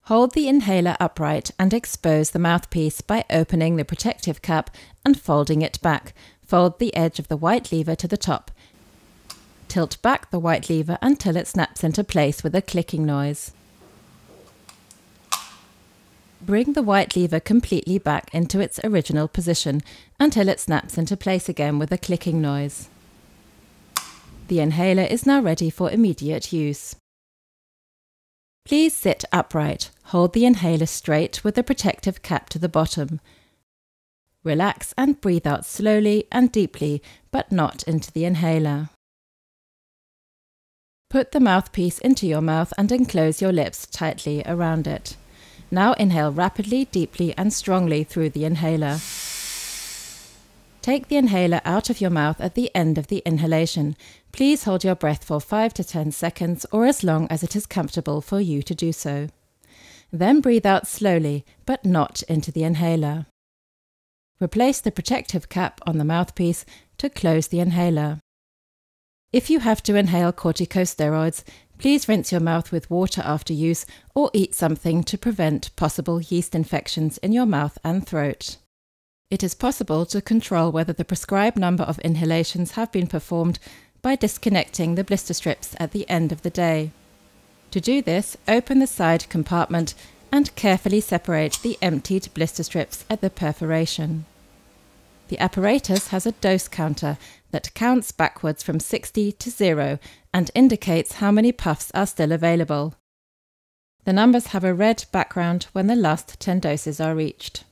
Hold the inhaler upright and expose the mouthpiece by opening the protective cap and folding it back. Fold the edge of the white lever to the top. Tilt back the white lever until it snaps into place with a clicking noise. Bring the white lever completely back into its original position until it snaps into place again with a clicking noise. The inhaler is now ready for immediate use. Please sit upright. Hold the inhaler straight with the protective cap to the bottom. Relax and breathe out slowly and deeply, but not into the inhaler. Put the mouthpiece into your mouth and enclose your lips tightly around it. Now inhale rapidly, deeply and strongly through the inhaler. Take the inhaler out of your mouth at the end of the inhalation. Please hold your breath for 5 to 10 seconds or as long as it is comfortable for you to do so. Then breathe out slowly, but not into the inhaler. Replace the protective cap on the mouthpiece to close the inhaler. If you have to inhale corticosteroids, please rinse your mouth with water after use or eat something to prevent possible yeast infections in your mouth and throat. It is possible to control whether the prescribed number of inhalations have been performed by disconnecting the blister strips at the end of the day. To do this, open the side compartment and carefully separate the emptied blister strips at the perforation. The apparatus has a dose counter that counts backwards from 60 to 0 and indicates how many puffs are still available. The numbers have a red background when the last 10 doses are reached.